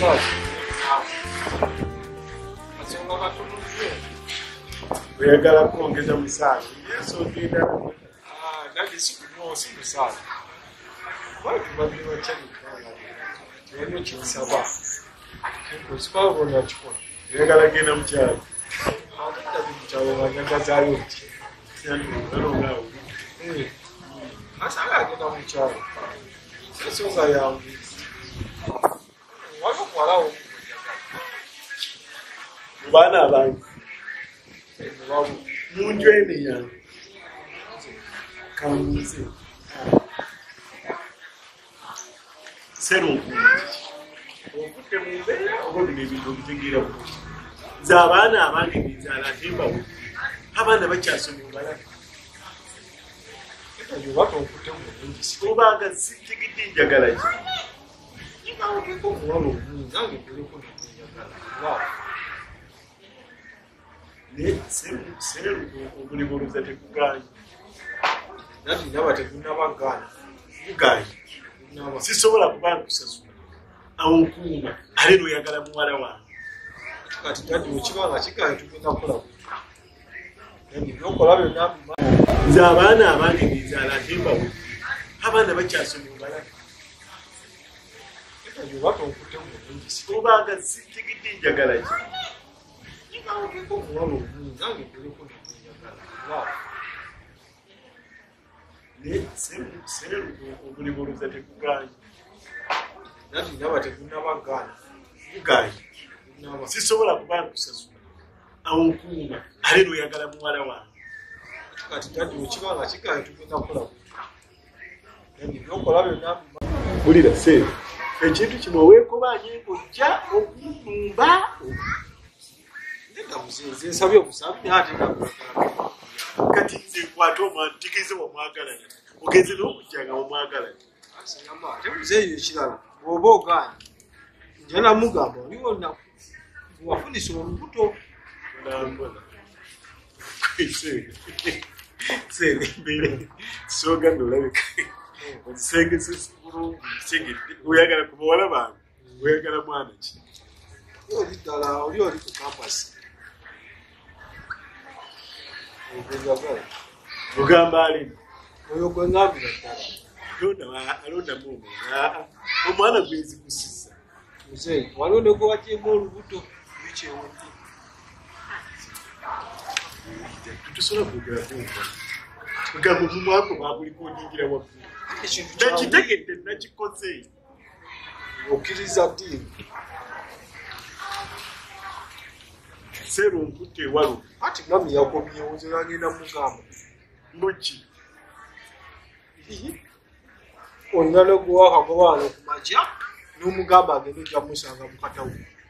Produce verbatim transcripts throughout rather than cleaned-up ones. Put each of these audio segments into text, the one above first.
Oyagala kwongeza musaala. Yesu ogenda. Ah, nali sikunosi musaala. Wali babiri wakyali kwala. Yali kinsaba. Kusipala bona chikona. Oyagala genda mukyalo. Ate mukyalo wanyagazayo nti. Yani ngalo. Eh. Asa agenda mukyalo. Ensonga yange. Wali okwalawo. Baana abangi. Munju eno yange. Kamuze. Serungu. Okutte mu mbeera oba bino ebintu obitegeera bulungi. Nze abaana abange nzaala ate mbawe. Abaana bakyasomye balala. Watu okutte mu bulungi. Obanga sitegedde njagala ki? Nikawo kiko muwala omungi nange kuliko njagala. Waaw. Ne seru omulimu oluza tekuganye. Nati ndaba tegunnabagana. Guganye. Sisobola kuba nkusasula. Awo nkuuma ate n'oyagala muwala wange. Kati dadi okibanga kigaye tugenda kukola. Nadi byokola byonna nze abaana abange nzaala ate mbawe. Abaana bakyasomye balala. Watu okutte mu bulungi. Obanga sitegedde njagala ki? Nikawo kiko muwala omungi nange kuliko njagala. Waaw. Ne seru omulimu oluza tekuganye. Nati ndaba tegunnabagana. Guganye. Sisobola kuba nkusasula. Awo nkuuma ate n'oyagala muwala wange. Kati dadi okibanga kigaye tugenda kukola. Nadi byokola byonna Bulira seru. Ekintu kino weekobanye ojja okunumba. Nenda muzinze nsabye obusabi ate ndakulaga. Kati nze nkwata omwana tegeze wamwagalanya. Ogenze n'okujjanga wamwagalanya. Asiyamba ate muzeeyo ekirala. Bw'oba ogaanye. Nja namugamba oliwo nnaku. Wafunisa olubuto. Nambona. Seru. Seru mbere. Soga ndolabika. Onsengese sikuru segedde. Oyagala ku bawala bange. Oyagala mwana ki? Oli ddala oli oli ku kampasi. Ogenzagala. Ogamba alimu. Oyo gwe ngambira ddala. Alonda alonda mume. Omwana gwezi kusisa. Muzeeyi waliwo ne gwe wagyemu olubuto bikyewodde. Tusobola kwogera kumva. Ogamba omumu wako baabuliko onyingira waggulu. Ekintu kyawe Nakitegedde nakikoze. okkiriza ddiini. Seru nkutte ewalo. Ati mami yakomyewo nze nagenda mugamba. Muki. Olina ne gwe wakagoba wano ku makya n'omugamba agenda ojja kumusanga mu katawo.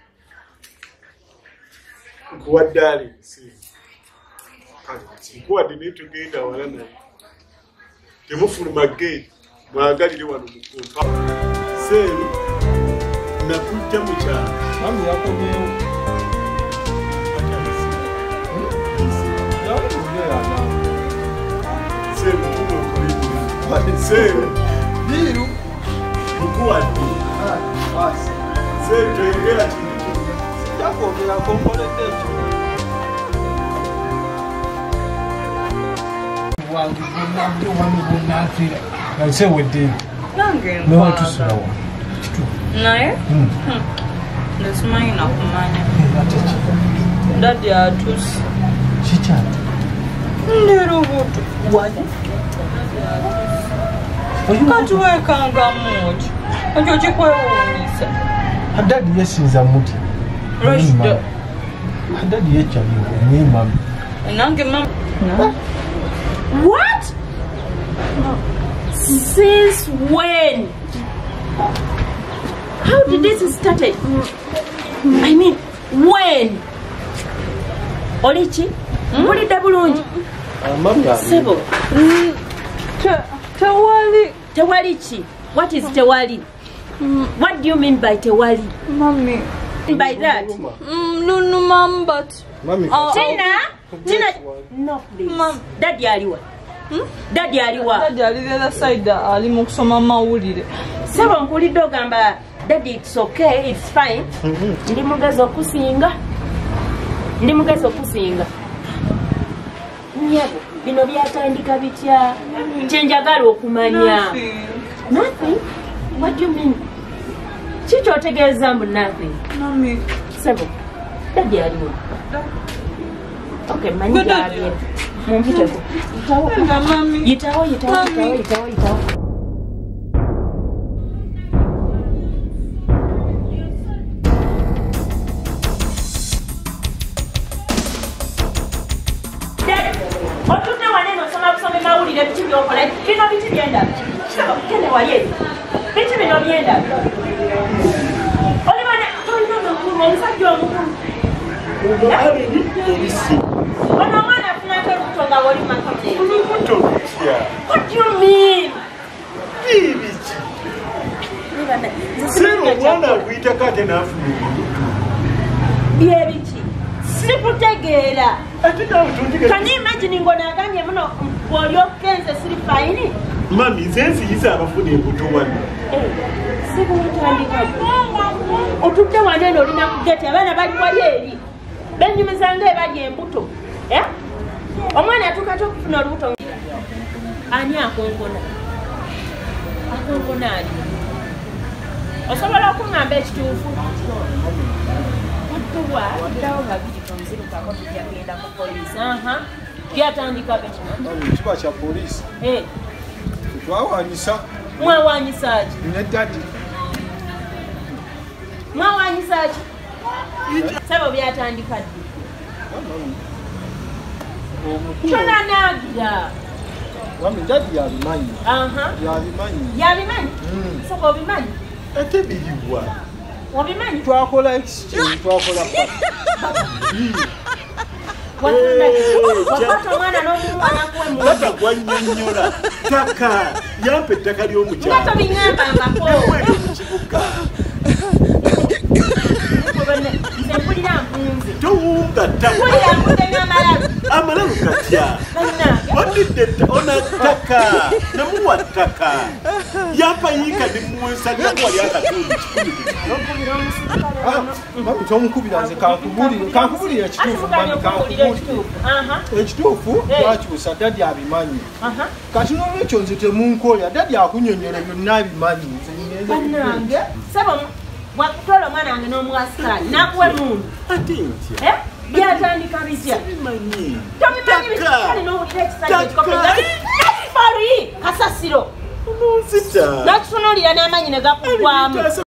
Nkuwadde ali seru. Nkuwadde naye tugenda wala naye. Temufuluma gate mwagalire wano mukumpa. Seru nakujja mu kyalo. Mami yakomyewo. Seru kuno kulimu. Seru Biru. nkuwadde. Basi. Seru toyogera kintu. Sijja kwogera konkoledde ekyo. Wangu wangu wangu wanafira. Nase wedde. Nange No tusulawa. naye Mm. ndesimanyi nakumanya Ataki. dadi atusi Chicha. ndera obuto wali kati wekangamu oti ekyo kikwewuunyisa. Adadi yesinza muti. Rashida. Adadi yekyaliwo naye mami. nange mama no. What? Since when? How did this start? I mean, when? Olichi? Mulidde bulungi? Mami Sebo. Tewali. Tewali chi? What is tewali? What do you mean by tewali? Mommy. By that? Mm, no, no, mom, but. Mami. Uh, Tina? Tina? No, please. Mom. Daddy aliwa. Hmm? Daddy aliwa. Daddy ali the other side ali mu kusoma mawulire. Sebo nkulidde ogamba Daddy, it's okay, it's fine. Ndi mugezi okusinga. Ndi mugezi okusinga. Nyabo, bino byatandika bitya? Kyenjagala okumanya. Nothing? What do you mean? Kiki otegeeza mbu nothing? Mommy. Sebo, Daddy aliwo. Okay, manyi gyali. Mumpiteko. Yitawo. Mami. Yitawo, yitawo, yitawo, yitawo, yitawo. Otute wanene osoma busome mawulire biki byokola bino biki byenda saba kene waye biki bino byenda oli bane tolina makulu omusajja omukulu ono omwana afunako olubuto nga woli makate olubuto lutya what do you mean bibiki sero omwana aguyitako ate n'afuna byebiki sikutegeera ate nawe tondiga can you imagine ngonaganye muno bw'oli okukenze siri fayini mami nze nziyiza abafuna embuto wano sikuwetandika otudde wanene olina kugeti abaana bali wali eri benyumizanga ebali embuto omwana atukate okufuna olubuto ani akonkona akonkona ali osobola okuŋŋamba ekituufu kuttubwa ddawo nga biri tonzirukako tujja genda ku poliisi aha byatandika biki kiba kya poliisi twawanyisa mwawanyisaki ne dadi mwawanyisaki sabo byatandika ddi tonanagira wami dadi yabimanyi aha yabimanyi yabimanyi soko obimanyi ate biriwa obimanyi twakola exchange twakola wakati omwana n'omumwana kuwe taka gwannyonnyola taka yampa ettaka ly'omukyala nga tobiŋambangako mu kibuga nze mpulira mpunzi towunga taka mpulira mpunze n'amalalu amalalu gatya onidde ona ttaka namuwa ttaka yampa yiika nemuwensanyaku wali akatundu mami tomukubira nze kankubulire kankubulire ekituufu mami kankubulire ekituufu twakyusa dadi abimanyi kati n'olwekyo nze temunkolya dadi akunyonyola byonna abimanyi bannange saba wakutola omwana wange n'omuwasikali nakuwa emundu ate ntya byatandika bitya bimanyi tobimanyi bikale n'owulira ekisajja ekikoferi kasasiro ononzita n'akitunuulira n'amanyi ne gakugwamu